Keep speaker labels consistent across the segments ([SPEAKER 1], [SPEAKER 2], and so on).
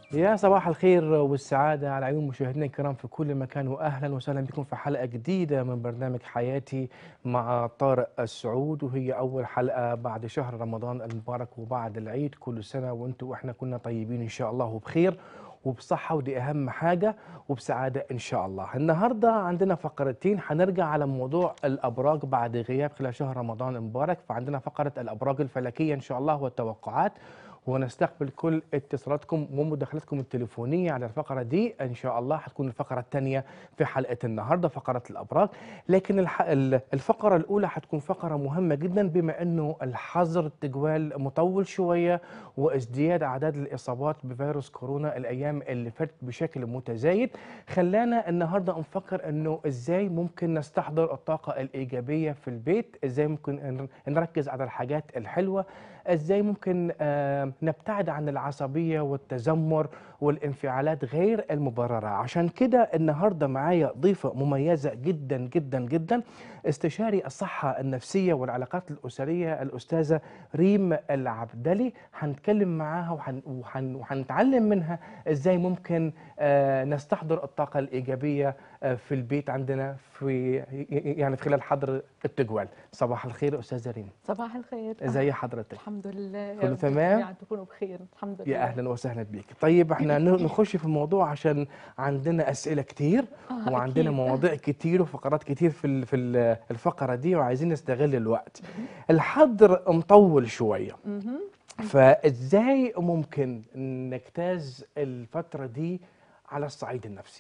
[SPEAKER 1] يا صباح الخير والسعادة على عيون مشاهدينا الكرام في كل مكان، وأهلا وسهلا بكم في حلقة جديدة من برنامج حياتي مع طارق السعود. وهي أول حلقة بعد شهر رمضان المبارك وبعد العيد. كل سنة وأنتم وإحنا كنا طيبين إن شاء الله وبخير وبصحة، ودي أهم حاجة، وبسعادة إن شاء الله. النهاردة عندنا فقرتين، هنرجع على موضوع الأبراج بعد غياب خلال شهر رمضان المبارك. فعندنا فقرة الأبراج الفلكية إن شاء الله والتوقعات، ونستقبل كل اتصالاتكم ومداخلاتكم التليفونية على الفقرة دي. إن شاء الله هتكون الفقرة الثانية في حلقة النهاردة فقرة الأبراج. لكن الفقرة الأولى هتكون فقرة مهمة جدا، بما أنه الحظر التجوال مطول شوية وازدياد أعداد الإصابات بفيروس كورونا الأيام اللي فاتت بشكل متزايد، خلانا النهاردة نفكر أنه إزاي ممكن نستحضر الطاقة الإيجابية في البيت، إزاي ممكن نركز على الحاجات الحلوة، ازاي ممكن نبتعد عن العصبية والتذمر والانفعالات غير المبررة. عشان كده النهاردة معايا ضيفة مميزة جدا جدا جدا، استشاري الصحة النفسية والعلاقات الأسرية الأستاذة ريم العبدلي. هنتكلم معاها وهنتعلم منها ازاي ممكن نستحضر الطاقة الإيجابية في البيت عندنا في خلال حظر التجوال. صباح الخير أستاذة ريم.
[SPEAKER 2] صباح الخير.
[SPEAKER 1] ازي حضرتك؟
[SPEAKER 2] الحمد لله، يا
[SPEAKER 1] كله
[SPEAKER 2] رب
[SPEAKER 1] تمام؟
[SPEAKER 2] الجميع تكونوا بخير. الحمد
[SPEAKER 1] يا
[SPEAKER 2] لله.
[SPEAKER 1] اهلا وسهلا بيك. طيب احنا نخش في الموضوع عشان عندنا اسئله كتير وعندنا
[SPEAKER 2] اكيد.
[SPEAKER 1] مواضيع كتير وفقرات كتير في الفقره دي، وعايزين نستغل الوقت. الحظر مطول شويه،
[SPEAKER 2] مهم.
[SPEAKER 1] فازاي ممكن نجتاز الفتره دي على الصعيد النفسي؟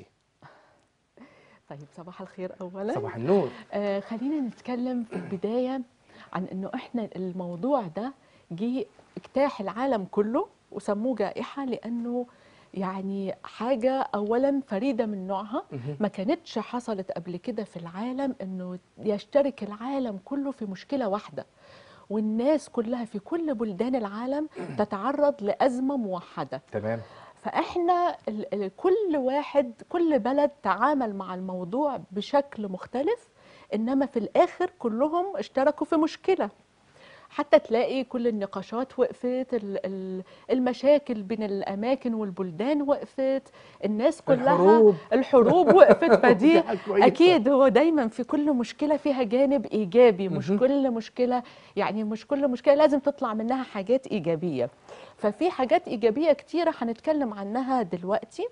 [SPEAKER 2] طيب، صباح الخير اولا.
[SPEAKER 1] صباح النور.
[SPEAKER 2] خلينا نتكلم في البدايه عن انه احنا الموضوع ده جه اجتاح العالم كله وسموه جائحه، لانه يعني حاجه اولا فريده من نوعها،
[SPEAKER 1] مهم.
[SPEAKER 2] ما كانتش حصلت قبل كده في العالم، انه يشترك العالم كله في مشكله واحده، والناس كلها في كل بلدان العالم تتعرض لأزمة موحدة.
[SPEAKER 1] تمام.
[SPEAKER 2] فإحنا كل واحد، كل بلد تعامل مع الموضوع بشكل مختلف، إنما في الآخر كلهم اشتركوا في مشكلة. حتى تلاقي كل النقاشات وقفت، المشاكل بين الأماكن والبلدان وقفت، الناس كلها
[SPEAKER 1] الحروب.
[SPEAKER 2] الحروب وقفت.
[SPEAKER 1] دي
[SPEAKER 2] فدي
[SPEAKER 1] حاجه كويسه.
[SPEAKER 2] أكيد هو دايما في كل مشكلة فيها جانب إيجابي، مش
[SPEAKER 1] مهم.
[SPEAKER 2] كل مشكلة، يعني مش كل مشكلة لازم تطلع منها حاجات إيجابية. ففي حاجات إيجابية كتيرة هنتكلم عنها دلوقتي.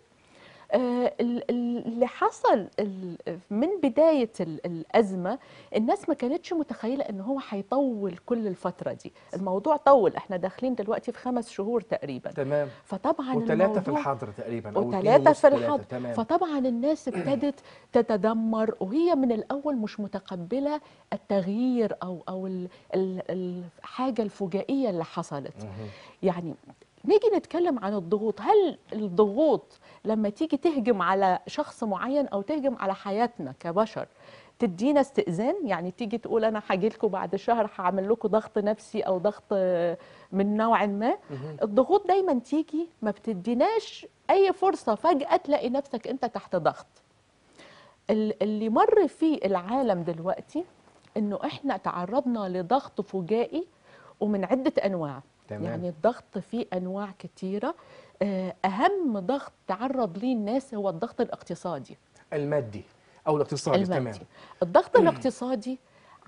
[SPEAKER 2] اللي حصل من بداية الأزمة، الناس ما كانتش متخيلة إن هو هيطول كل الفترة دي. الموضوع طول، احنا داخلين دلوقتي في 5 شهور تقريبا.
[SPEAKER 1] تمام.
[SPEAKER 2] فطبعا
[SPEAKER 1] وثلاثه في
[SPEAKER 2] الموضوع
[SPEAKER 1] الحظر تقريبا، او اتنين
[SPEAKER 2] وثلاثة
[SPEAKER 1] ونص
[SPEAKER 2] في
[SPEAKER 1] ثلاثه.
[SPEAKER 2] الحظر.
[SPEAKER 1] تمام.
[SPEAKER 2] فطبعا الناس ابتدت تتدمر، وهي من الأول مش متقبلة التغيير أو الحاجة الفجائية اللي حصلت.
[SPEAKER 1] مهم.
[SPEAKER 2] يعني نيجي نتكلم عن الضغوط. هل الضغوط لما تيجي تهجم على شخص معين أو تهجم على حياتنا كبشر تدينا استئذان؟ يعني تيجي تقول أنا هاجي لكم بعد شهر هعمل لكم ضغط نفسي أو ضغط من نوع ما.
[SPEAKER 1] مهم.
[SPEAKER 2] الضغوط دايما تيجي ما بتديناش أي فرصة، فجأة تلاقي نفسك أنت تحت ضغط. اللي مر فيه العالم دلوقتي إنه إحنا تعرضنا لضغط فجائي ومن عدة أنواع.
[SPEAKER 1] تمام.
[SPEAKER 2] يعني الضغط فيه أنواع كتيرة. أهم ضغط تعرض ليه الناس هو الضغط الاقتصادي
[SPEAKER 1] المادي او الاقتصادي. تمام.
[SPEAKER 2] المادي. الضغط الاقتصادي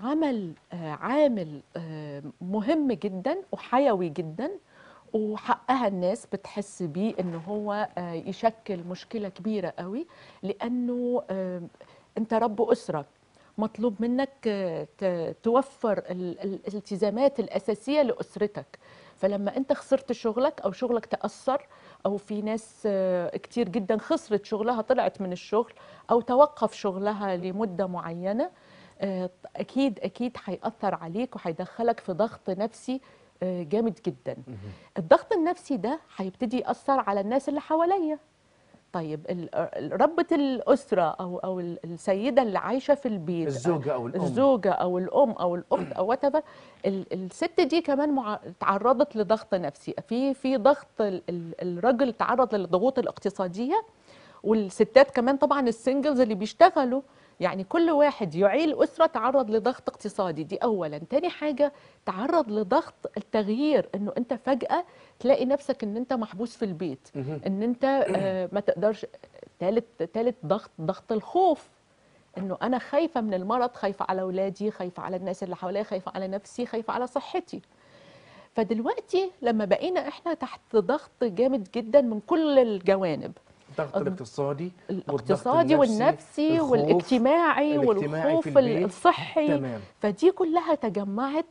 [SPEAKER 2] عامل مهم جدا وحيوي جدا، وحقها الناس بتحس بيه انه هو يشكل مشكلة كبيرة قوي، لانه انت رب أسرة، مطلوب منك توفر الالتزامات الأساسية لأسرتك. فلما انت خسرت شغلك او شغلك تأثر، او في ناس كتير جدا خسرت شغلها، طلعت من الشغل او توقف شغلها لمدة معينة، اكيد اكيد هيأثر عليك وهيدخلك في ضغط نفسي جامد جدا.
[SPEAKER 1] مهم.
[SPEAKER 2] الضغط النفسي ده هيبتدي يأثر على الناس اللي حواليا. طيب ربة الأسرة أو السيدة اللي عايشة في البيت،
[SPEAKER 1] الزوجة او الام.
[SPEAKER 2] الزوجة أو الأم أو الأخت أو whatever، الست دي كمان تعرضت لضغط نفسي. في ضغط الرجل تعرض للضغوط الاقتصادية، والستات كمان طبعا السنجلز اللي بيشتغلوا يعني كل واحد يعيل أسرة تعرض لضغط اقتصادي، دي أولا. تاني حاجة تعرض لضغط التغيير، إنه أنت فجأة تلاقي نفسك إن أنت محبوس في البيت،
[SPEAKER 1] مهم.
[SPEAKER 2] إن أنت ما تقدرش. تالت ضغط الخوف، إنه أنا خايفة من المرض، خايفة على أولادي، خايفة على الناس اللي حواليا، خايفة على نفسي، خايفة على صحتي. فدلوقتي لما بقينا إحنا تحت ضغط جامد جدا من كل الجوانب،
[SPEAKER 1] الضغط الاقتصادي والضغط
[SPEAKER 2] الاقتصادي
[SPEAKER 1] النفسي،
[SPEAKER 2] والنفسي
[SPEAKER 1] الخوف
[SPEAKER 2] والاجتماعي
[SPEAKER 1] الاجتماعي في
[SPEAKER 2] والخوف
[SPEAKER 1] البيت.
[SPEAKER 2] الصحي.
[SPEAKER 1] تمام.
[SPEAKER 2] فدي كلها تجمعت،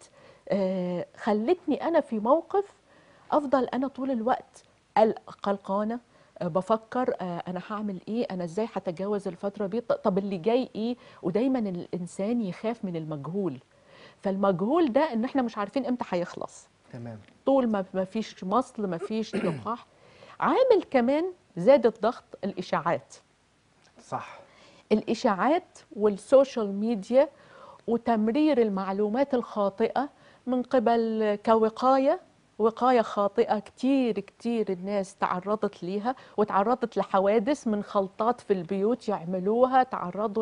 [SPEAKER 2] خلتني أنا في موقف أفضل أنا طول الوقت قلقانة، بفكر أنا هعمل إيه، أنا إزاي هتجاوز الفترة دي، طب اللي جاي إيه. ودايما الإنسان يخاف من المجهول، فالمجهول ده إن إحنا مش عارفين إمتى هيخلص.
[SPEAKER 1] تمام.
[SPEAKER 2] طول ما فيش مصل، ما فيش لقاح. عامل كمان زاد الضغط الإشاعات.
[SPEAKER 1] صح.
[SPEAKER 2] الإشاعات والسوشيال ميديا وتمرير المعلومات الخاطئة من قبل وقاية خاطئة. كتير كتير الناس تعرضت ليها، وتعرضت لحوادث من خلطات في البيوت يعملوها، تعرضوا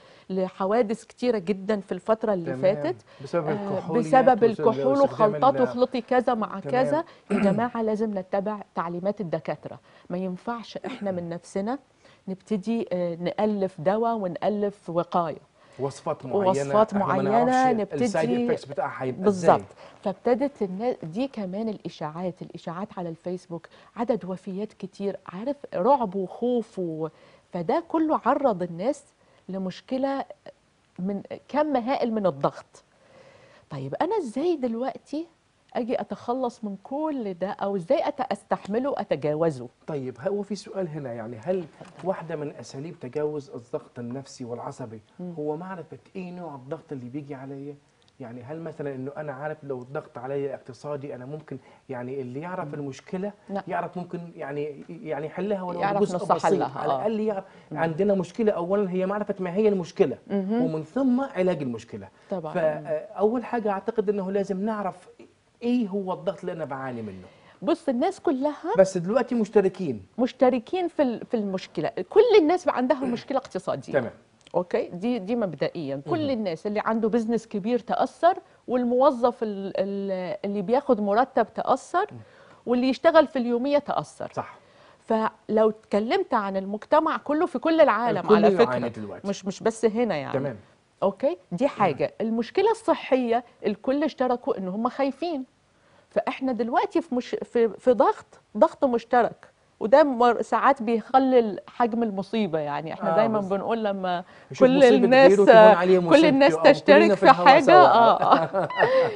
[SPEAKER 2] لحوادث كتيرة جدا في الفترة اللي
[SPEAKER 1] تمام.
[SPEAKER 2] فاتت
[SPEAKER 1] بسبب الكحوليات
[SPEAKER 2] بسبب الكحول
[SPEAKER 1] واستخدام
[SPEAKER 2] وخلطات، واخلطي كذا مع
[SPEAKER 1] تمام.
[SPEAKER 2] كذا. يا جماعة لازم نتبع تعليمات الدكاترة، ما ينفعش احنا من نفسنا نبتدي نألف دواء ونألف وقاية
[SPEAKER 1] وصفات معينه
[SPEAKER 2] ووصفات
[SPEAKER 1] احنا ما نعرفش
[SPEAKER 2] معينة
[SPEAKER 1] السايد
[SPEAKER 2] نبتدي.
[SPEAKER 1] افكتس بتاعها هيبقى
[SPEAKER 2] بالظبط.
[SPEAKER 1] ازاي.
[SPEAKER 2] فابتدت الناس دي كمان الإشاعات على الفيسبوك، عدد وفيات كتير، عارف، رعب وخوف فده كله عرض الناس لمشكلة، من كم هائل من الضغط. طيب أنا إزاي دلوقتي أجي أتخلص من كل ده، أو إزاي أستحمله أتجاوزه؟
[SPEAKER 1] طيب هو في سؤال هنا، يعني هل واحدة من أساليب تجاوز الضغط النفسي والعصبي هو معرفة إيه نوع الضغط اللي بيجي عليا؟ يعني هل مثلا إنه أنا عارف لو الضغط عليا اقتصادي أنا ممكن، يعني اللي يعرف المشكلة
[SPEAKER 2] لا،
[SPEAKER 1] يعرف ممكن يعني يحلها ولو
[SPEAKER 2] يعرف
[SPEAKER 1] بجزء
[SPEAKER 2] نص
[SPEAKER 1] بسيط،
[SPEAKER 2] حلها.
[SPEAKER 1] على الأقل يعرف. عندنا مشكلة، أولا هي معرفة ما هي المشكلة، ومن ثم علاج المشكلة.
[SPEAKER 2] طبعا.
[SPEAKER 1] فأول حاجة أعتقد إنه لازم نعرف إيه هو الضغط اللي أنا بعاني منه.
[SPEAKER 2] بص، الناس كلها
[SPEAKER 1] بس دلوقتي
[SPEAKER 2] مشتركين في المشكلة. كل الناس عندها مشكلة اقتصادية.
[SPEAKER 1] تمام.
[SPEAKER 2] اوكي، دي مبدئيا كل الناس اللي عنده بزنس كبير تأثر، والموظف اللي بياخد مرتب تأثر، واللي يشتغل في اليومية تأثر.
[SPEAKER 1] صح.
[SPEAKER 2] فلو اتكلمت عن المجتمع كله في كل العالم
[SPEAKER 1] الكل
[SPEAKER 2] على
[SPEAKER 1] يعاني
[SPEAKER 2] فكرة،
[SPEAKER 1] دلوقتي.
[SPEAKER 2] مش بس هنا يعني.
[SPEAKER 1] تمام.
[SPEAKER 2] اوكي، دي حاجة. المشكلة الصحية الكل اشتركوا ان هم خايفين. فاحنا دلوقتي في ضغط مشترك، وده ساعات بيقلل حجم المصيبة. يعني احنا دايما
[SPEAKER 1] بالظبط.
[SPEAKER 2] بنقول لما
[SPEAKER 1] يشوف مصيبة غيره تهون عليه
[SPEAKER 2] كل
[SPEAKER 1] مصيبته،
[SPEAKER 2] الناس
[SPEAKER 1] كلنا
[SPEAKER 2] تشترك
[SPEAKER 1] في
[SPEAKER 2] في
[SPEAKER 1] الهوا
[SPEAKER 2] حاجة.
[SPEAKER 1] سوا.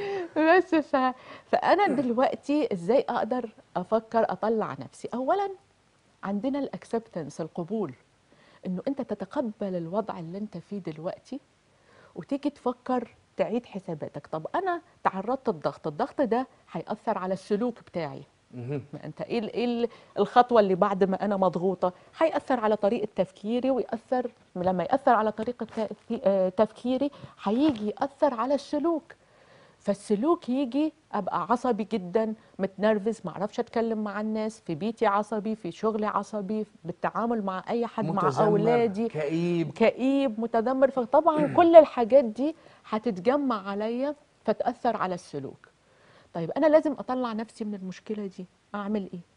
[SPEAKER 2] بس فأنا دلوقتي ازاي اقدر افكر اطلع نفسي؟ اولا عندنا الاكسبتنس، القبول، انه انت تتقبل الوضع اللي انت فيه دلوقتي، وتيجي تفكر تعيد حساباتك. طب انا تعرضت الضغط ده هيأثر على السلوك بتاعي. ما انت الخطوه اللي بعد ما انا مضغوطه هيأثر على طريقه تفكيري، لما يأثر على طريقه تفكيري هيجي يأثر على السلوك. فالسلوك يجي ابقى عصبي جدا، متنرفز، ما اعرفش اتكلم مع الناس، في بيتي عصبي، في شغلي عصبي، بالتعامل مع اي حد، مع
[SPEAKER 1] متذمر،
[SPEAKER 2] اولادي
[SPEAKER 1] كئيب.
[SPEAKER 2] متذمر. فطبعا كل الحاجات دي هتتجمع عليا فتأثر على السلوك. طيب انا لازم اطلع نفسي من المشكلة دي، اعمل ايه؟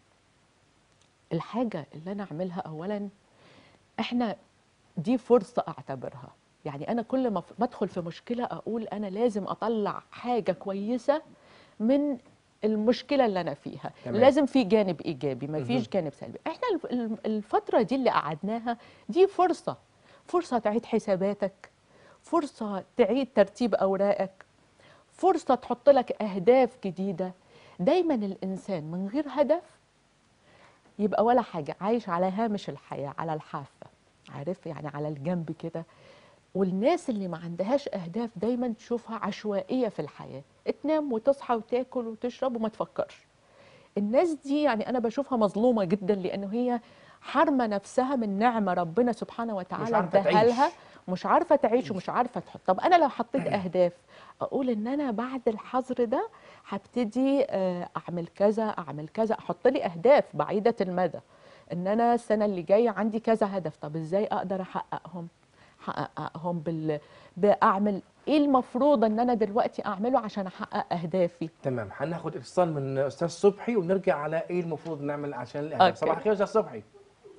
[SPEAKER 2] الحاجة اللي انا اعملها اولا، احنا دي فرصة اعتبرها. يعني انا كل ما ادخل في مشكلة اقول انا لازم اطلع حاجة كويسة من المشكلة اللي انا فيها.
[SPEAKER 1] تمام.
[SPEAKER 2] لازم في جانب ايجابي، ما فيش جانب سلبي. احنا الفترة دي اللي قعدناها دي فرصة تعيد حساباتك، فرصة تعيد ترتيب اوراقك، فرصة تحط لك اهداف جديدة. دايما الانسان من غير هدف يبقى ولا حاجة، عايش على هامش الحياة، على الحافة، عارف، يعني على الجنب كده. والناس اللي ما عندهاش أهداف دايما تشوفها عشوائية في الحياة، تنام وتصحى وتاكل وتشرب وما تفكرش. الناس دي يعني أنا بشوفها مظلومة جدا، لأنه هي حارمة نفسها من نعمة ربنا سبحانه
[SPEAKER 1] مش
[SPEAKER 2] وتعالى
[SPEAKER 1] عارفة
[SPEAKER 2] اداها
[SPEAKER 1] تعيش.
[SPEAKER 2] لها، مش عارفة تعيش ومش عارفة تحط. طب أنا لو حطيت أهداف، أقول إن أنا بعد الحظر ده هبتدي أعمل كذا أعمل كذا، أحط لي أهداف بعيدة المدى، إن أنا السنة اللي جاية عندي كذا هدف. طب إزاي أقدر أحققهم؟ احققهم باعمل ايه المفروض ان انا دلوقتي اعمله عشان احقق اهدافي.
[SPEAKER 1] تمام، هناخد اتصال من استاذ صبحي ونرجع على ايه المفروض نعمل عشان الاهداف. صباح
[SPEAKER 2] اوكي.
[SPEAKER 1] الخير يا استاذ صبحي.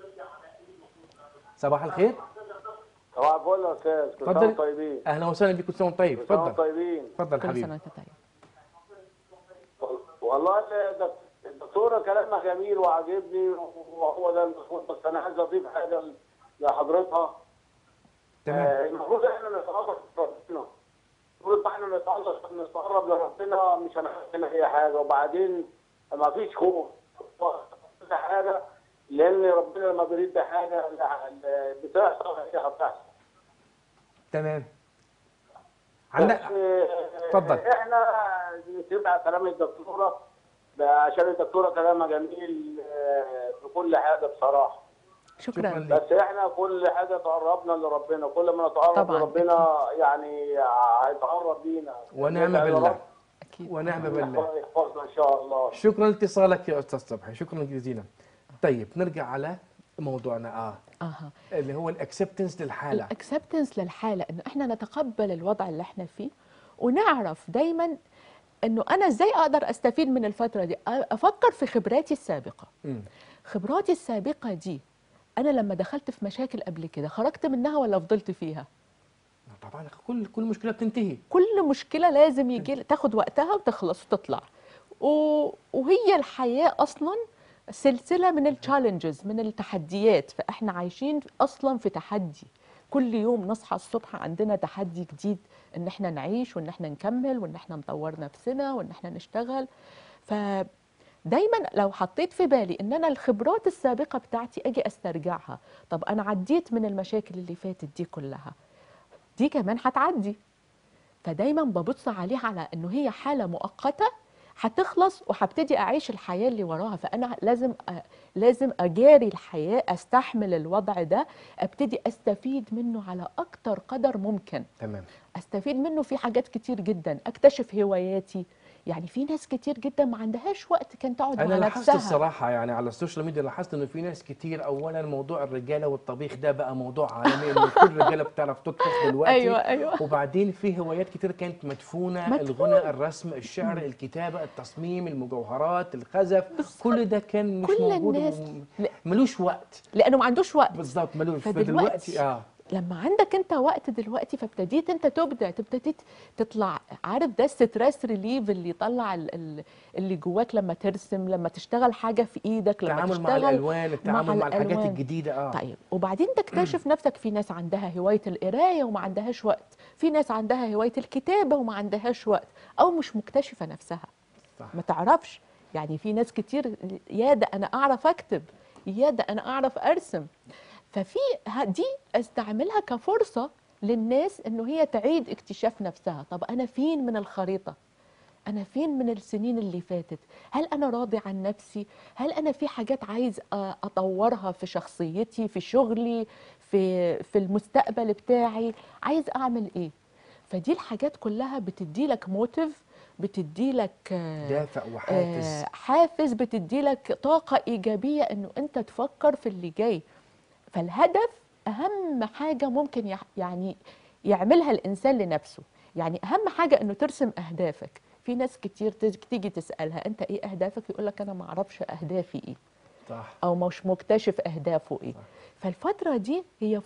[SPEAKER 1] صباح الخير.
[SPEAKER 3] صباح الفل يا استاذ، كل سنه
[SPEAKER 1] اتفضل.
[SPEAKER 3] وانتم طيبين.
[SPEAKER 1] اهلا وسهلا بيك، كل سنه وانت طيب.
[SPEAKER 3] كل سنه
[SPEAKER 1] اتفضل.
[SPEAKER 3] وانتم طيبين.
[SPEAKER 1] اتفضل
[SPEAKER 2] كل
[SPEAKER 1] حبيبي.
[SPEAKER 2] سنه وانت طيب.
[SPEAKER 3] والله الدكتوره كلامها جميل وعاجبني وهو ده المفروض، بس انا عايز اضيف حاجه لحضرتها.
[SPEAKER 1] تمام.
[SPEAKER 3] المفروض احنا نتعرف لربنا. المفروض احنا نتقرب لربنا، مش هنعمل اي حاجه، وبعدين ما فيش خوف كل حاجه، لان ربنا لما بيريد حاجه بتحصل هي هتحصل.
[SPEAKER 1] تمام. عندك. اتفضل.
[SPEAKER 3] احنا نتبع كلام الدكتوره عشان الدكتوره كلامها جميل في كل حاجه بصراحه.
[SPEAKER 2] شكرا.
[SPEAKER 3] بس احنا كل حاجه تقربنا لربنا، كل ما نتقرب
[SPEAKER 2] طبعاً،
[SPEAKER 3] لربنا يعني هيتقرب لينا.
[SPEAKER 1] ونعم بالله.
[SPEAKER 2] اكيد.
[SPEAKER 1] ونعم بالله.
[SPEAKER 3] يحفظنا ان شاء الله.
[SPEAKER 1] شكرا لاتصالك يا استاذ صبحي، شكرا جزيلا. طيب نرجع على موضوعنا
[SPEAKER 2] اها.
[SPEAKER 1] اللي هو الاكسبتنس للحاله.
[SPEAKER 2] الاكسبتنس للحاله، انه احنا نتقبل الوضع اللي احنا فيه، ونعرف دايما انه انا ازاي اقدر استفيد من الفتره دي. افكر في خبراتي السابقه. خبراتي السابقه دي انا لما دخلت في مشاكل قبل كده خرجت منها ولا فضلت فيها؟
[SPEAKER 1] طبعا كل مشكله بتنتهي.
[SPEAKER 2] كل مشكله لازم يجي تاخد وقتها وتخلص وتطلع. وهي الحياه اصلا سلسله من التشالنجز، من التحديات، فاحنا عايشين اصلا في تحدي. كل يوم نصحى الصبح عندنا تحدي جديد، ان احنا نعيش وان احنا نكمل وان احنا نطور نفسنا وان احنا نشتغل. فدايما لو حطيت في بالي ان انا الخبرات السابقه بتاعتي اجي استرجعها، طب انا عديت من المشاكل اللي فاتت دي كلها، دي كمان هتعدي. فدايما ببص عليها على انه هي حاله مؤقته هتخلص وهبتدي اعيش الحياه اللي وراها. فانا لازم اجاري الحياه، استحمل الوضع ده، ابتدي استفيد منه على اكتر قدر ممكن.
[SPEAKER 1] تمام.
[SPEAKER 2] استفيد منه في حاجات كتير جدا، اكتشف هواياتي. يعني في ناس كتير جدا ما عندهاش وقت كان تقعد مع
[SPEAKER 1] انا
[SPEAKER 2] نفسها.
[SPEAKER 1] لاحظت الصراحه يعني على السوشيال ميديا، لاحظت انه في ناس كتير، اولا موضوع الرجاله والطبيخ ده بقى موضوع عالمي، انه كل الرجاله بتعرف تطبخ دلوقتي.
[SPEAKER 2] ايوه.
[SPEAKER 1] وبعدين في هوايات كتير كانت مدفونه، الغنى، الرسم، الشعر، الكتابه، التصميم، المجوهرات، الخزف، كل ده كان مش
[SPEAKER 2] كل
[SPEAKER 1] موجود
[SPEAKER 2] الناس
[SPEAKER 1] ملوش وقت.
[SPEAKER 2] لانه ما عندوش وقت.
[SPEAKER 1] بالظبط، ملوش.
[SPEAKER 2] فدلوقتي
[SPEAKER 1] فدلوقتي
[SPEAKER 2] لما عندك انت وقت دلوقتي، فابتديت انت تبدع، ابتديت تطلع. عارف ده الستريس ريليف اللي يطلع اللي جواك لما ترسم، لما تشتغل حاجه في ايدك، لما
[SPEAKER 1] التعامل
[SPEAKER 2] تشتغل
[SPEAKER 1] مع الالوان، التعامل مع الحاجات
[SPEAKER 2] الألوان.
[SPEAKER 1] الجديده.
[SPEAKER 2] طيب وبعدين تكتشف نفسك في ناس عندها هوايه القرايه وما عندهاش وقت، في ناس عندها هوايه الكتابه وما عندهاش وقت، او مش مكتشفه نفسها.
[SPEAKER 1] صح.
[SPEAKER 2] ما تعرفش. يعني في ناس كتير، يا ده انا اعرف اكتب، يا ده انا اعرف ارسم. ففي دي استعملها كفرصة للناس انه هي تعيد اكتشاف نفسها. طب انا فين من الخريطة؟ انا فين من السنين اللي فاتت؟ هل انا راضي عن نفسي؟ هل انا في حاجات عايز اطورها في شخصيتي، في شغلي، في المستقبل بتاعي؟ عايز اعمل ايه؟ فدي الحاجات كلها بتدي لك موتيف، بتدي لك
[SPEAKER 1] دافع وحافز.
[SPEAKER 2] حافز، بتدي لك طاقة إيجابية انه انت تفكر في اللي جاي. فالهدف أهم حاجة ممكن يعني يعملها الإنسان لنفسه. يعني أهم حاجة إنه ترسم أهدافك. في ناس كتير تيجي تسألها أنت إيه أهدافك؟ يقول لك أنا ما أعرفش أهدافي إيه.
[SPEAKER 1] صح.
[SPEAKER 2] أو مش مكتشف أهدافه إيه.
[SPEAKER 1] صح.
[SPEAKER 2] فالفترة دي هي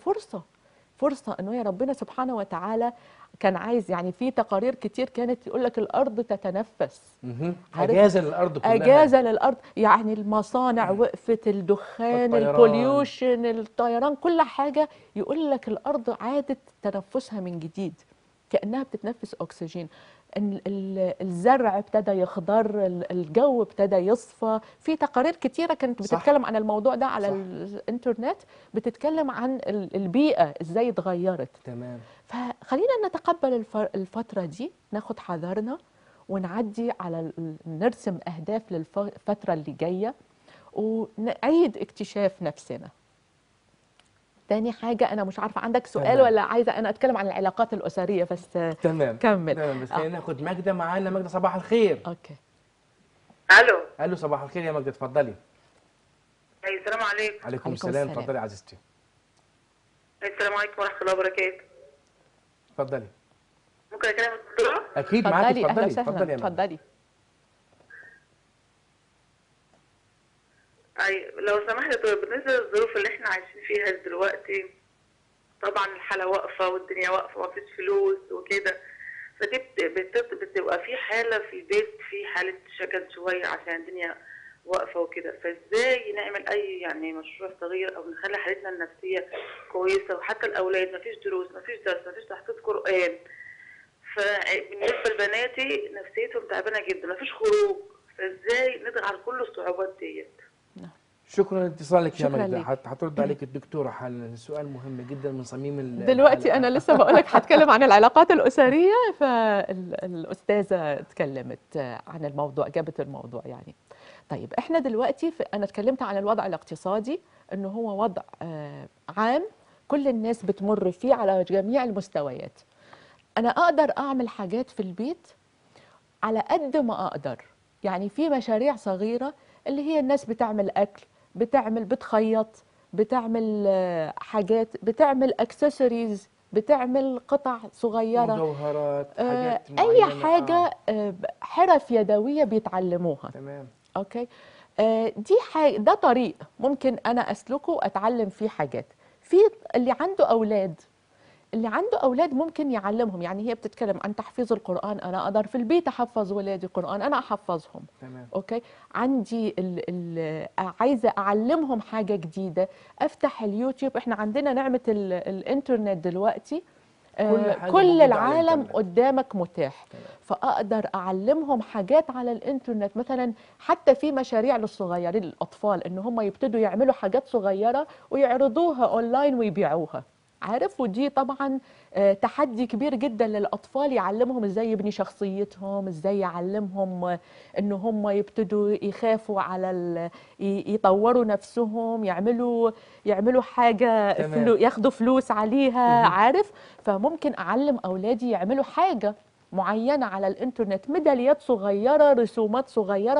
[SPEAKER 2] فرصة إنه يا ربنا سبحانه وتعالى كان عايز. يعني في تقارير كتير كانت يقول لك الأرض تتنفس.
[SPEAKER 1] أجازة للأرض كلها.
[SPEAKER 2] أجازة للأرض. يعني المصانع وقفت، الدخان، البوليوشن، الطيران، كل حاجة يقول لك الأرض عادت تنفسها من جديد، كأنها بتتنفس أكسجين. الزرع ابتدى يخضر، الجو ابتدى يصفى. في تقارير كتيرة كانت بتتكلم عن الموضوع ده على الإنترنت، بتتكلم عن البيئة إزاي اتغيرت.
[SPEAKER 1] تمام.
[SPEAKER 2] فخلينا نتقبل الفترة دي، ناخد حذرنا ونعدي على نرسم أهداف للفترة اللي جاية ونعيد اكتشاف نفسنا. تاني حاجة، أنا مش عارفة عندك سؤال
[SPEAKER 1] تمام.
[SPEAKER 2] ولا عايزة أنا أتكلم عن العلاقات الأسرية بس؟
[SPEAKER 1] تمام.
[SPEAKER 2] كمل.
[SPEAKER 1] تمام. بس خلينا ناخد ماجدة معانا. ماجدة صباح الخير.
[SPEAKER 2] أوكي.
[SPEAKER 4] الو.
[SPEAKER 1] الو صباح الخير يا ماجدة، اتفضلي.
[SPEAKER 4] السلام عليكم.
[SPEAKER 1] عليكم السلام. اتفضلي عزيزتي.
[SPEAKER 4] السلام عليكم ورحمة الله وبركاته.
[SPEAKER 1] اتفضلي.
[SPEAKER 4] ممكن أكلم الدكتورة؟
[SPEAKER 1] اكيد معاكي،
[SPEAKER 2] اتفضلي، اهلا
[SPEAKER 1] اتفضلي
[SPEAKER 2] وسهلا،
[SPEAKER 1] اتفضلي يا مدام.
[SPEAKER 2] اتفضلي.
[SPEAKER 4] أيوة لو سمحت يا دكتورة، بالنسبة للظروف اللي احنا عايشين فيها دلوقتي، طبعا الحالة واقفة والدنيا واقفة ومفيش فلوس وكده، فدي بتبقى في حالة في البيت، في حالة شكل شوية عشان الدنيا واقفة وكده، فازاي نعمل أي يعني مشروع صغير أو نخلي حالتنا النفسية كويسة، وحتى الأولاد مفيش دروس، مفيش درس، مفيش تحفيظ قرآن. فبالنسبة لبناتي نفسيتهم تعبانة جدا، مفيش خروج، فازاي نقدر على كل الصعوبات ديت؟
[SPEAKER 1] شكرا لاتصالك يا
[SPEAKER 2] شكرا
[SPEAKER 1] مجدة.
[SPEAKER 2] ليك.
[SPEAKER 1] هترد عليك الدكتورة حالا. السؤال مهم جدا من صميم
[SPEAKER 2] دلوقتي
[SPEAKER 1] الحلقة.
[SPEAKER 2] انا لسه بقول لك هتكلم عن العلاقات الاسريه، فالاستاذه اتكلمت عن الموضوع، جابت الموضوع يعني. طيب احنا دلوقتي انا اتكلمت عن الوضع الاقتصادي، انه هو وضع عام كل الناس بتمر فيه على جميع المستويات. انا اقدر اعمل حاجات في البيت على قد ما اقدر، يعني في مشاريع صغيره اللي هي الناس بتعمل اكل، بتخيط، بتعمل حاجات، بتعمل اكسسوارز، بتعمل قطع صغيره،
[SPEAKER 1] مجوهرات، حاجات
[SPEAKER 2] اي
[SPEAKER 1] معينة.
[SPEAKER 2] حاجه حرف يدويه بيتعلموها.
[SPEAKER 1] تمام.
[SPEAKER 2] اوكي. دي حاجه، ده طريق ممكن انا اسلكه واتعلم فيه حاجات. في اللي عنده أولاد ممكن يعلمهم، يعني هي بتتكلم عن تحفيظ القرآن، أنا أقدر في البيت أحفظ ولادي القرآن، أنا أحفظهم.
[SPEAKER 1] تمام.
[SPEAKER 2] أوكي. عندي عايزة أعلمهم حاجة جديدة، أفتح اليوتيوب. إحنا عندنا نعمة الإنترنت دلوقتي،
[SPEAKER 1] كل حاجة
[SPEAKER 2] كل
[SPEAKER 1] موجودة على
[SPEAKER 2] العالم
[SPEAKER 1] الإنترنت.
[SPEAKER 2] قدامك متاح.
[SPEAKER 1] تمام.
[SPEAKER 2] فأقدر أعلمهم حاجات على الإنترنت، مثلا حتى في مشاريع للصغيرين الأطفال، إن هم يبتدوا يعملوا حاجات صغيرة ويعرضوها أونلاين ويبيعوها. عارف، ودي طبعا تحدي كبير جدا للأطفال، يعلمهم ازاي يبني شخصيتهم، ازاي يعلمهم ان هم يبتدوا يخافوا على يطوروا نفسهم، يعملوا حاجة
[SPEAKER 1] تمام.
[SPEAKER 2] ياخدوا فلوس عليها.
[SPEAKER 1] مهم.
[SPEAKER 2] عارف، فممكن أعلم أولادي يعملوا حاجة معينة على الإنترنت، ميداليات صغيرة، رسومات صغيرة،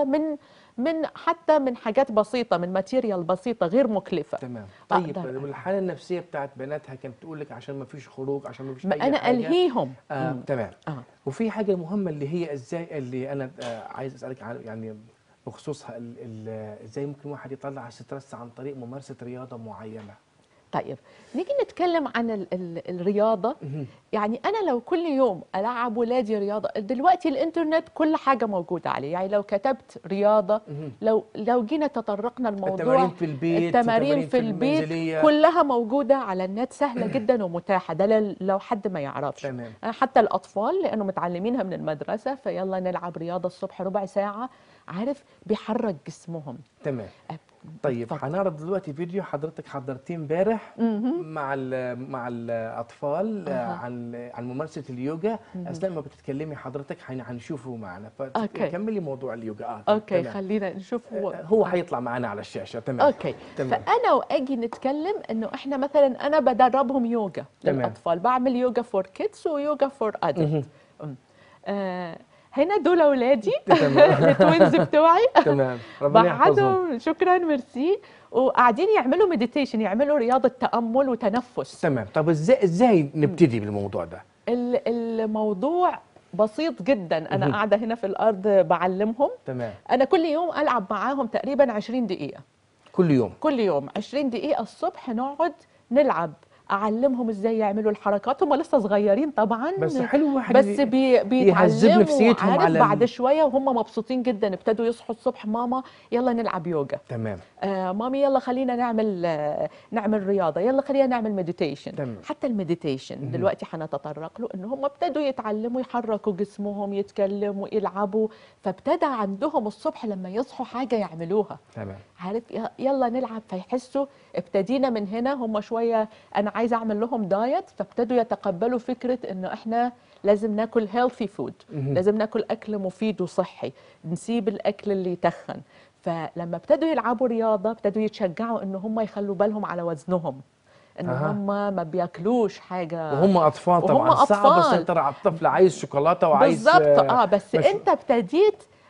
[SPEAKER 2] حتى من حاجات بسيطة، من ماتيريال بسيطة غير مكلفة.
[SPEAKER 1] تمام. طيب
[SPEAKER 2] أقدر
[SPEAKER 1] الحالة النفسية بتاعت بناتها كانت تقول لك عشان ما فيش خروج، عشان ما فيش
[SPEAKER 2] ما
[SPEAKER 1] أي
[SPEAKER 2] أنا
[SPEAKER 1] حاجة.
[SPEAKER 2] ألهيهم.
[SPEAKER 1] تمام.
[SPEAKER 2] وفي
[SPEAKER 1] وفي حاجة مهمة اللي هي ازاي، اللي أنا عايز أسألك عن يعني بخصوصها، ازاي ممكن واحد يطلع ستريس عن طريق ممارسة رياضة معينة.
[SPEAKER 2] طيب نيجي نتكلم عن الرياضة. يعني أنا لو كل يوم ألعب ولادي رياضة، دلوقتي الإنترنت كل حاجة موجودة عليه، يعني لو كتبت رياضة، لو جينا تطرقنا الموضوع،
[SPEAKER 1] التمارين في البيت،
[SPEAKER 2] التمارين في البيت
[SPEAKER 1] المنزلية،
[SPEAKER 2] كلها موجودة على النت، سهلة جدا ومتاحة. ده لو حد ما يعرفش.
[SPEAKER 1] تمام.
[SPEAKER 2] حتى الأطفال لأنه متعلمينها من المدرسة، فيلا نلعب رياضة الصبح ربع ساعة، عارف، بيحرك جسمهم.
[SPEAKER 1] تمام. طيب هنعرض دلوقتي فيديو حضرتك حضرتيه امبارح مع الاطفال عن ممارسه اليوجا. اثناء ما بتتكلمي حضرتك هنشوفه معنا، فكملي موضوع اليوجا.
[SPEAKER 2] اوكي.
[SPEAKER 1] تمام.
[SPEAKER 2] خلينا نشوف.
[SPEAKER 1] هو هيطلع معنا على الشاشه. تمام.
[SPEAKER 2] اوكي.
[SPEAKER 1] تمام.
[SPEAKER 2] فانا واجي نتكلم انه احنا مثلا انا بدربهم يوجا للاطفال، بعمل يوجا فور كيدز ويوجا فور ادلت. هنا دول اولادي التوينز بتوعي.
[SPEAKER 1] تمام. ربنا يحفظهم.
[SPEAKER 2] شكرا، ميرسي. وقاعدين يعملوا مديتيشن، يعملوا رياضه تامل وتنفس.
[SPEAKER 1] تمام. طب ازاي نبتدي بالموضوع ده؟
[SPEAKER 2] الموضوع بسيط جدا. انا قاعده هنا في الارض بعلمهم.
[SPEAKER 1] تمام.
[SPEAKER 2] انا كل يوم العب معاهم تقريبا 20 دقيقه. كل يوم 20 دقيقه الصبح نقعد نلعب، اعلمهم ازاي يعملوا الحركات. هم لسه صغيرين طبعا،
[SPEAKER 1] بس حلو واحد
[SPEAKER 2] بس
[SPEAKER 1] يهذب نفسيتهم،
[SPEAKER 2] عارف،
[SPEAKER 1] على
[SPEAKER 2] بعد شويه وهم مبسوطين جدا ابتدوا يصحوا الصبح، ماما يلا نلعب يوجا.
[SPEAKER 1] تمام.
[SPEAKER 2] مامي يلا خلينا نعمل رياضه، يلا خلينا نعمل مديتيشن. حتى المديتيشن دلوقتي هنتطرق له، ان هم ابتدوا يتعلموا يحركوا جسمهم، يتكلموا، يلعبوا، فابتدى عندهم الصبح لما يصحوا حاجه يعملوها.
[SPEAKER 1] تمام.
[SPEAKER 2] عارف، يلا نلعب، فيحسوا ابتدينا من هنا. هم شويه انا عايزه اعمل لهم دايت، فابتدوا يتقبلوا فكره انه احنا لازم ناكل هيلثي فود، لازم ناكل اكل مفيد وصحي، نسيب الاكل اللي يتخن. فلما ابتدوا يلعبوا رياضه ابتدوا يتشجعوا ان هم يخلوا بالهم على وزنهم، ان هم ما بياكلوش حاجه
[SPEAKER 1] وهم اطفال. طبعا صعب السيطره على الطفل، عايز شوكولاته وعايز
[SPEAKER 2] بالظبط. بس انت ابتديت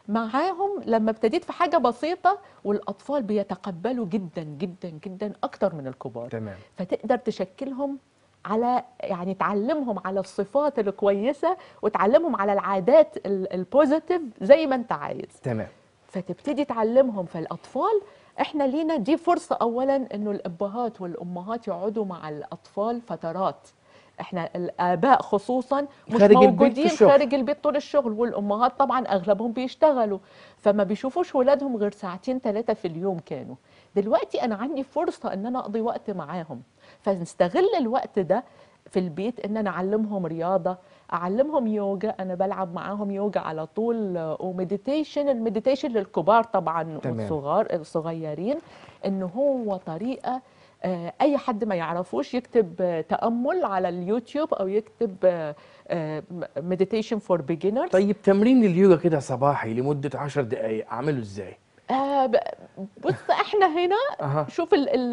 [SPEAKER 2] معاهم لما ابتديت في حاجة بسيطة، والأطفال بيتقبلوا جدا جدا جدا أكتر من الكبار.
[SPEAKER 1] تمام.
[SPEAKER 2] فتقدر تشكلهم على، يعني تعلمهم على الصفات الكويسة وتعلمهم على العادات البوزيتيف زي ما انت عايز.
[SPEAKER 1] تمام.
[SPEAKER 2] فتبتدي تعلمهم. فالأطفال احنا لينا دي فرصة أولا انه الأبهات والأمهات يقعدوا مع الأطفال فترات. احنا الآباء خصوصا مش
[SPEAKER 1] خارج البيت في
[SPEAKER 2] موجودين
[SPEAKER 1] الشغل.
[SPEAKER 2] خارج البيت طول الشغل، والأمهات طبعا أغلبهم بيشتغلوا، فما بيشوفوش ولادهم غير ساعتين 3 في اليوم. كانوا دلوقتي أنا عندي فرصة ان أنا أقضي وقت معاهم، فنستغل الوقت ده في البيت ان انا اعلمهم رياضه، اعلمهم يوجا. انا بلعب معاهم يوجا على طول، ومديتيشن. المديتيشن للكبار طبعا
[SPEAKER 1] تمام.
[SPEAKER 2] الصغيرين، انه هو طريقه اي حد ما يعرفوش يكتب تامل على اليوتيوب او يكتب مديتيشن فور بيجنرز.
[SPEAKER 1] طيب تمرين اليوجا كده صباحي لمدة 10 دقايق أعمله إزاي؟
[SPEAKER 2] بص احنا هنا
[SPEAKER 1] أها.
[SPEAKER 2] شوف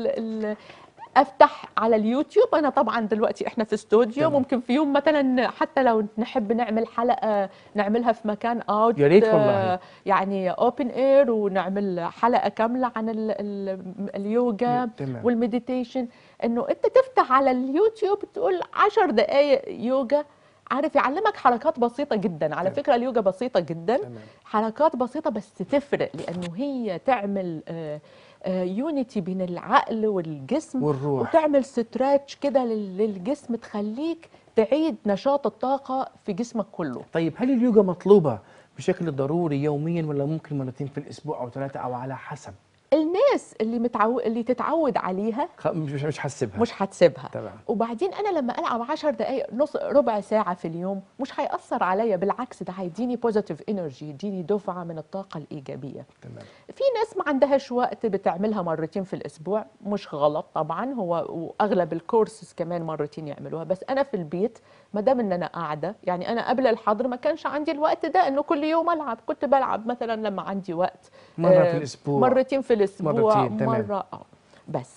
[SPEAKER 2] افتح على اليوتيوب. انا طبعا دلوقتي احنا في استوديو،
[SPEAKER 1] تمام.
[SPEAKER 2] ممكن في يوم مثلا حتى لو نحب نعمل حلقه نعملها في مكان اوت،
[SPEAKER 1] يا ريت والله.
[SPEAKER 2] يعني اوبن اير، ونعمل حلقه كامله عن اليوجا
[SPEAKER 1] تمام.
[SPEAKER 2] والمديتيشن. انه انت تفتح على اليوتيوب تقول 10 دقائق يوجا، عارف يعلمك حركات بسيطة جدا. على
[SPEAKER 1] تمام.
[SPEAKER 2] فكرة اليوجا بسيطة جدا.
[SPEAKER 1] تمام.
[SPEAKER 2] حركات بسيطة بس تفرق، لأنه هي تعمل يونيتي بين العقل والجسم،
[SPEAKER 1] والروح.
[SPEAKER 2] وتعمل ستراتش كده للجسم، تخليك تعيد نشاط الطاقة في جسمك كله.
[SPEAKER 1] طيب هل اليوجا مطلوبة بشكل ضروري يوميا ولا ممكن مرتين في الأسبوع أو 3 أو على حسب؟
[SPEAKER 2] الناس اللي تتعود عليها
[SPEAKER 1] مش حسبها.
[SPEAKER 2] مش هتسيبها.
[SPEAKER 1] تمام.
[SPEAKER 2] وبعدين انا لما العب 10 دقائق، نص ربع ساعه في اليوم، مش هيأثر عليا، بالعكس ده هيديني بوزيتيف انرجي، يديني دفعه من الطاقه الايجابيه.
[SPEAKER 1] تمام.
[SPEAKER 2] في ناس ما عندهاش وقت بتعملها مرتين في الاسبوع، مش غلط طبعا، هو واغلب الكورسز كمان مرتين يعملوها. بس انا في البيت ما دام ان انا قاعده، يعني انا قبل الحظر ما كانش عندي الوقت ده انه كل يوم العب. كنت بلعب مثلا لما عندي وقت
[SPEAKER 1] مرة في الأسبوع.
[SPEAKER 2] مرتين في الاسبوع،
[SPEAKER 1] مرتين. تمام.
[SPEAKER 2] مره بس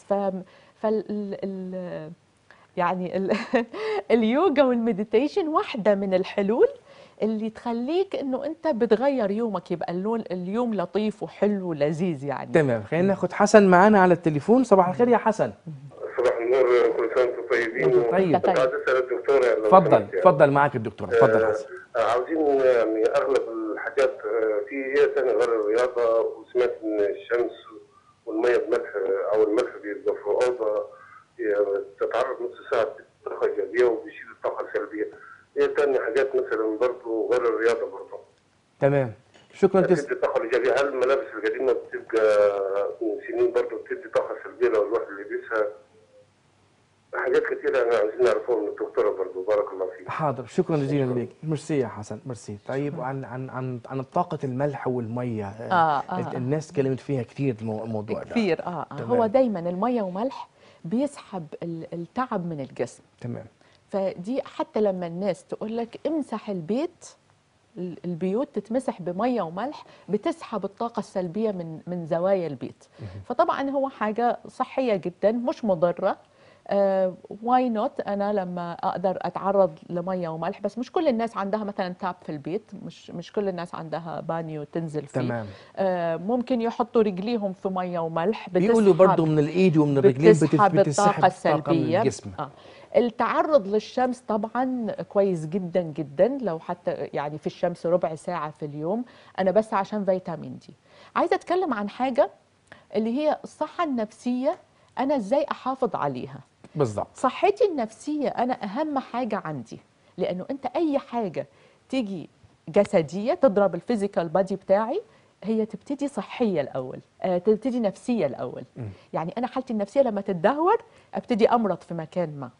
[SPEAKER 2] يعني اليوجا والمديتيشن واحدة من الحلول اللي تخليك انه انت بتغير يومك، يبقى اليوم لطيف وحلو ولذيذ يعني.
[SPEAKER 1] تمام. خلينا ناخد حسن معانا على التليفون. صباح الخير يا حسن.
[SPEAKER 3] صباح النور، كل سنه وانتم طيبين.
[SPEAKER 1] طيب.
[SPEAKER 3] كنت عايز اسال الدكتوره لو
[SPEAKER 1] اتفضل
[SPEAKER 3] سمحت يعني.
[SPEAKER 1] اتفضل معاك الدكتور. اتفضل حسن.
[SPEAKER 3] عاوزين يعني اغلب الحاجات في هي تاني غير الرياضه، وسمعت ان الشمس والميه بملح او الملح بيبقى في اوضه تتعرض نص ساعه طاقه ايجابيه وبيشيل الطاقه السلبيه. هي تاني حاجات مثلا برضه غير الرياضه برضه.
[SPEAKER 1] تمام. شكرا.
[SPEAKER 3] بتدي الطاقه الايجابيه. هل الملابس القديمه بتبقى من سنين برضه بتدي طاقه سلبيه لو الواحد لبسها؟ حاجات كتيرة أنا عايزين نعرفها من الدكتورة برضه. بارك الله فيك.
[SPEAKER 1] حاضر. شكرا جزيلا لك. ميرسي يا حسن. ميرسي. طيب عن طاقة الملح والمية. الناس اتكلمت فيها كتير الموضوع ده
[SPEAKER 2] كتير.
[SPEAKER 1] تمام.
[SPEAKER 2] هو دايما المية وملح بيسحب التعب من الجسم.
[SPEAKER 1] تمام.
[SPEAKER 2] فدي حتى لما الناس تقول لك امسح البيت، البيوت تتمسح بميه وملح، بتسحب الطاقه السلبيه من زوايا البيت. فطبعا هو حاجه صحيه جدا مش مضره. واي نوت انا لما اقدر اتعرض لميه وملح. بس مش كل الناس عندها مثلا تاب في البيت، مش كل الناس عندها بانيو تنزل فيه.
[SPEAKER 1] تمام.
[SPEAKER 2] ممكن يحطوا رجليهم في ميه وملح،
[SPEAKER 1] بيقولوا برضو من الايد ومن الرجلين
[SPEAKER 2] بتسحب الطاقه السلبيه.
[SPEAKER 1] من الجسم.
[SPEAKER 2] التعرض للشمس طبعا كويس جدا جدا، لو حتى يعني في الشمس ربع ساعة في اليوم. أنا بس عشان فيتامين دي عايزة أتكلم عن حاجة اللي هي الصحة النفسية. أنا إزاي أحافظ عليها؟
[SPEAKER 1] بالضبط.
[SPEAKER 2] صحتي النفسية أنا أهم حاجة عندي، لأنه أنت أي حاجة تيجي جسدية تضرب الفيزيكال بادي بتاعي، هي تبتدي صحية الأول، تبتدي نفسية الأول. يعني أنا حالتي النفسية لما تتدهور أبتدي أمرض في مكان ما.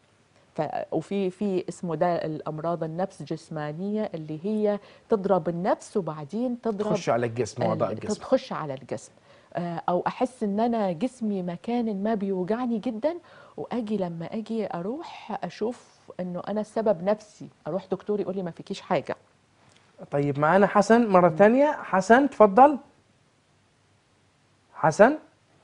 [SPEAKER 2] وفي اسمه ده الامراض النفس جسمانيه، اللي هي تضرب النفس وبعدين
[SPEAKER 1] تخش على الجسم واعضاء الجسم،
[SPEAKER 2] تخش على الجسم. او احس ان انا جسمي مكان ما بيوجعني جدا، واجي لما اجي اروح اشوف انه انا السبب نفسي، اروح دكتور يقول لي ما فيكيش حاجه.
[SPEAKER 1] طيب معانا حسن مره ثانيه. حسن تفضل. حسن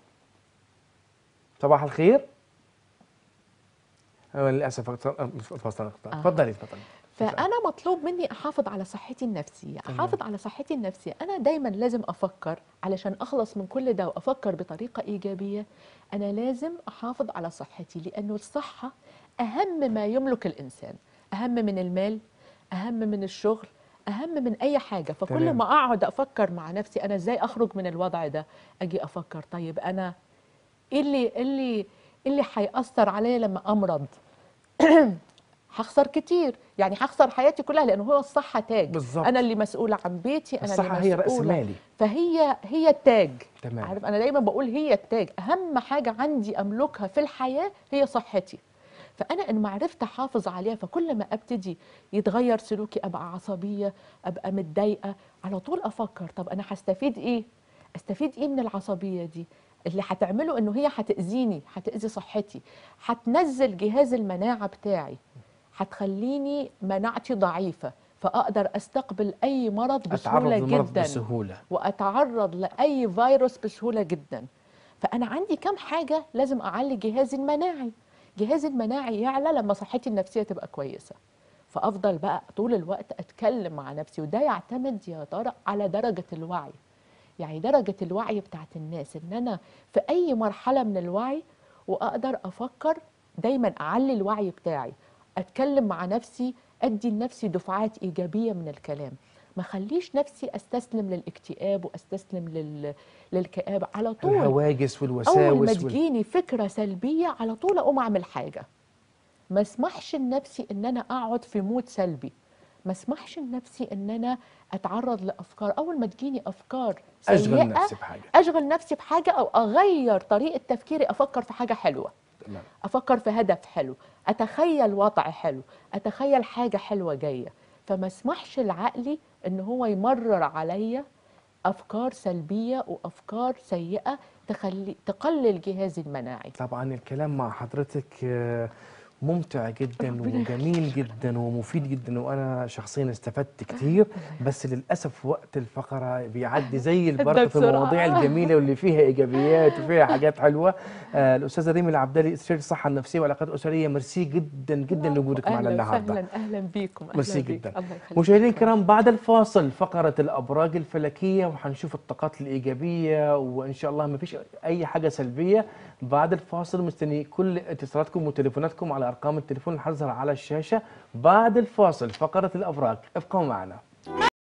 [SPEAKER 1] صباح الخير. للاسف تفضلي.
[SPEAKER 2] فانا مطلوب مني احافظ على صحتي النفسيه. احافظ على صحتي النفسيه، انا دايما لازم افكر علشان اخلص من كل ده وافكر بطريقه ايجابيه. انا لازم احافظ على صحتي، لانه الصحه اهم ما يملك الانسان، اهم من المال، اهم من الشغل، اهم من اي حاجه. فكل
[SPEAKER 1] تمام.
[SPEAKER 2] ما اقعد افكر مع نفسي انا ازاي اخرج من الوضع ده، اجي افكر طيب انا ايه اللي هيأثر عليا لما امرض؟ هخسر كتير، يعني هخسر حياتي كلها، لانه هو الصحه تاج.
[SPEAKER 1] بالظبط.
[SPEAKER 2] انا اللي مسؤوله عن بيتي، انا اللي
[SPEAKER 1] الصحة هي رأس
[SPEAKER 2] مسؤوله.
[SPEAKER 1] مالي.
[SPEAKER 2] فهي التاج.
[SPEAKER 1] تمام.
[SPEAKER 2] عارف، انا دايما بقول هي التاج، اهم حاجه عندي املكها في الحياه هي صحتي. فانا ان ما عرفت احافظ عليها، فكل ما ابتدي يتغير سلوكي، ابقى عصبيه، ابقى متضايقه، على طول افكر طب انا هستفيد ايه؟ استفيد ايه من العصبيه دي؟ اللي هتعمله انه هي هتاذيني، هتاذي صحتي، هتنزل جهاز المناعه بتاعي، هتخليني مناعتي ضعيفه، فاقدر استقبل اي مرض بسهوله
[SPEAKER 1] أتعرض للمرض
[SPEAKER 2] جدا،
[SPEAKER 1] بسهولة.
[SPEAKER 2] واتعرض لاي فيروس بسهوله جدا. فانا عندي كم حاجه لازم اعلي جهازي المناعي. جهازي المناعي يعلى لما صحتي النفسيه تبقى كويسه، فافضل بقى طول الوقت اتكلم مع نفسي. وده يعتمد يا ترى على درجه الوعي، يعني درجه الوعي بتاعت الناس، ان انا في اي مرحله من الوعي واقدر افكر دايما، اعلي الوعي بتاعي، اتكلم مع نفسي، ادي لنفسي دفعات ايجابيه من الكلام. ما خليش نفسي استسلم للاكتئاب واستسلم للكآبه على طول.
[SPEAKER 1] الهواجس
[SPEAKER 2] اول ما
[SPEAKER 1] والوساوس
[SPEAKER 2] تجيني فكره سلبيه على طول اقوم اعمل حاجه. ما اسمحش لنفسي ان انا اقعد في مود سلبي، ما اسمحش لنفسي ان انا اتعرض لافكار. اول ما تجيني افكار
[SPEAKER 1] أشغل
[SPEAKER 2] سيئه
[SPEAKER 1] نفسي بحاجة.
[SPEAKER 2] اشغل نفسي بحاجه، او اغير طريقه تفكيري، افكر في حاجه حلوه،
[SPEAKER 1] تمام.
[SPEAKER 2] افكر في هدف حلو، اتخيل وضع حلو، اتخيل حاجه حلوه جايه. فما اسمحش لعقلي ان هو يمرر عليا افكار سلبيه وافكار سيئه تقلل جهازي المناعي.
[SPEAKER 1] طبعا الكلام مع حضرتك ممتع جدا
[SPEAKER 2] ربنا
[SPEAKER 1] وجميل جدا ومفيد جدا، وانا شخصيا استفدت كتير. بس للاسف وقت الفقره بيعدي زي البرق في المواضيع
[SPEAKER 2] بسرعة.
[SPEAKER 1] الجميله واللي فيها ايجابيات وفيها حاجات حلوه. الاستاذه ريم العبدلي، استشاري الصحه النفسيه والعلاقات الاسريه، ميرسي جدا جدا لوجودك معنا
[SPEAKER 2] اهلا
[SPEAKER 1] النهارده.
[SPEAKER 2] وسهلا، اهلا بيكم، اهلا
[SPEAKER 1] ميرسي
[SPEAKER 2] بيك.
[SPEAKER 1] جدا.
[SPEAKER 2] الله يخليك.
[SPEAKER 1] مشاهدينا الكرام، بعد الفاصل فقرة الأبراج الفلكية، وهنشوف الطاقات الإيجابية، وإن شاء الله ما فيش أي حاجة سلبية. بعد الفاصل مستني كل اتصالاتكم وتليفوناتكم على أرقام التليفون اللي هتظهر على الشاشة. بعد الفاصل فقرة الأبراج، ابقوا معنا.